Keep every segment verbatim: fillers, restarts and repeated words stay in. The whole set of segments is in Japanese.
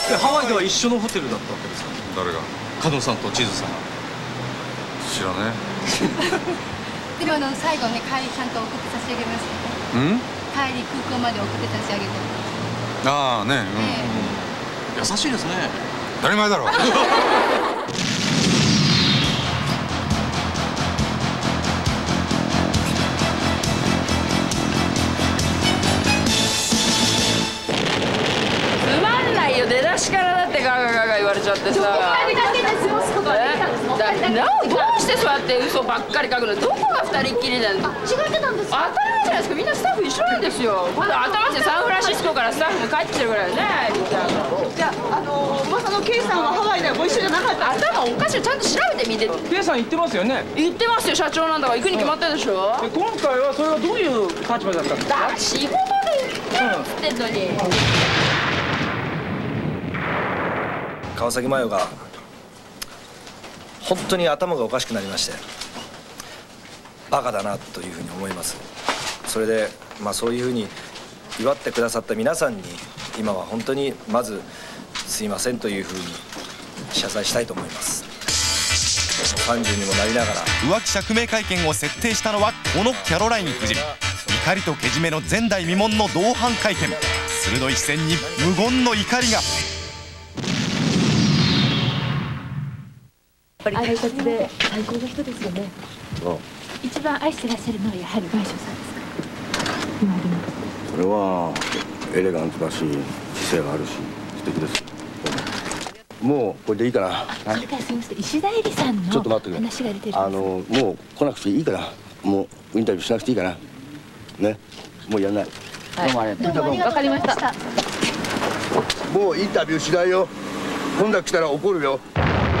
ハワイでは一緒のホテルだったわけですか？ 誰が？ 加納さんと千鶴さん。 知らねでもあの最後ね、帰りちゃんと送って差し上げます。 え。ん？ 帰り空港まで送って差し上げて。 ああね、 うん、優しいですね。 当たり前だろ。 出だしからだってガガガガ言われちゃってさ。 ふたりだけで過ごすことはできたんですもん。 どうしてそうやって嘘ばっかり書くの？どこが二人っきりなの？ 違ってたんです。 当たり前じゃないですか。みんなスタッフ一緒なんですよ。今度頭してサンフランシスコからスタッフも帰ってきてるぐらいね。 じゃあ、あのー、噂の K さんはハワイではご一緒じゃなかった。 頭おかしい。ちゃんと調べてみて。 K さん言ってますよね。 言ってますよ。社長なんだから行くに決まってるでしょ。 で今回はそれはどういう立場だったんですか？ だ仕事で言ってんのに。 川崎麻世が本当に頭がおかしくなりまして、バカだなというふうに思います。それで、まあ、そういうふうに祝ってくださった皆さんに今は本当にまずすいませんというふうに謝罪したいと思います。さんじゅうにもなりながら浮気釈明会見を設定したのはこのキャロライン夫人。怒りとけじめの前代未聞の同伴会見。鋭い視線に無言の怒りが。 やっぱり大切で最高の人ですよね。一番愛してらっしゃるのはやはり倍賞さんですか？今でもそれはエレガントだし知性があるし素敵です。もうこれでいいかな。 それからすみません、石田絵里さんのちょっと待ってくれ。 話が出てるんです。 あのもう来なくていいから、もうインタビューしなくていいかなね。もうやんない。 はい、どうもありがとう。わかりました。 もうインタビューしないよ。今度来たら怒るよ。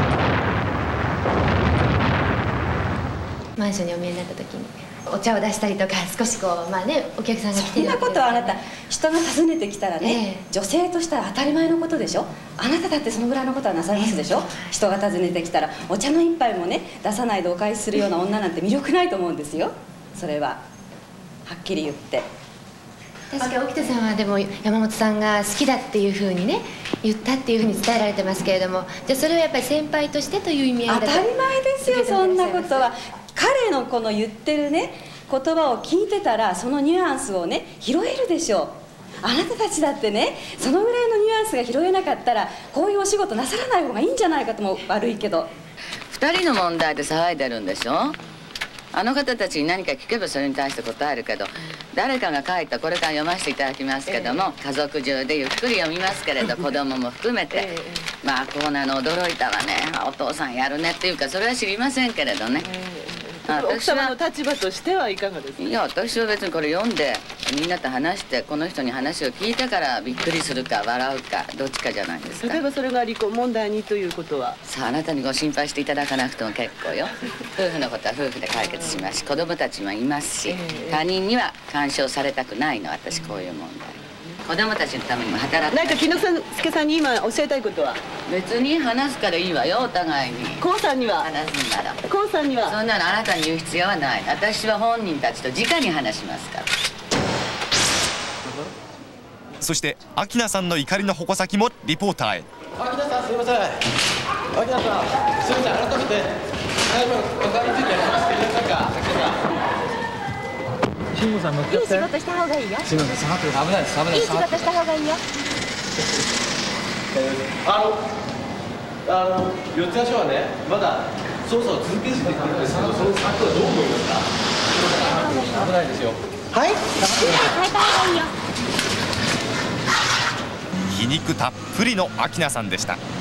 マンションにお見えになった時にお茶を出したりとか、少しこうまあね、お客さんが来てるわけです。 そんなことはあなた、人が訪ねてきたらね、えー、女性としたら当たり前のことでしょ。あなただってそのぐらいのことはなさいますでしょ、えー、人が訪ねてきたらお茶の一杯もね出さないでお返しするような女なんて魅力ないと思うんですよ。それははっきり言って。 確か沖田さんはでも山本さんが好きだっていうふうにね言ったっていうふうに伝えられてますけれども、じゃあそれはやっぱり先輩としてという意味合いだと。 当たり前ですよ、そんなことは。彼のこの言ってるね言葉を聞いてたら、そのニュアンスをね拾えるでしょう。あなたたちだってね、そのぐらいのニュアンスが拾えなかったらこういうお仕事なさらない方がいいんじゃないかとも。悪いけど二人の問題で騒いでるんでしょ。あの方たちに何か聞けばそれに対して答えるけど、誰かが書いた、これから読ませていただきますけども、家族中でゆっくり読みますけれど、子供も含めて、まあこうなの驚いたわね、お父さんやるねっていうか、それは知りませんけれどね。 奥様の立場としてはいかがですか？ いや、私は別にこれ読んでみんなと話して、この人に話を聞いてからびっくりするか笑うかどっちかじゃないですか。 例えばそれが離婚問題にということは、 さあ、あなたにご心配していただかなくても結構よ。夫婦のことは夫婦で解決しますし、子供たちもいますし、他人には干渉されたくないの。私こういう問題、子供たちのためにも働く。 何か木之助さんに今教えたいことは？ 別に話すからいいわよ、お互いに。 コウさんには話すんなら。 コウさんにはそんなのあなたに言う必要はない。私は本人たちと直に話しますから。 そして明菜さんの怒りの矛先もリポーターへ。 明菜さん、すいません。明菜さん、すいません。改めて最後のおかわりについて話してくださいか。 慎吾さん乗っちゃって。いい仕事した方がいいよ。 すみません、下がってください。危ないです。危ないです。 いい仕事した方がいいよ。 あの、あの、四谷署はね、まだ捜査を続けずにいるんですけど、その先はどう思いますか？危ないですよ。はい。 変えた方がいいよ。 皮肉たっぷりの明菜さんでした。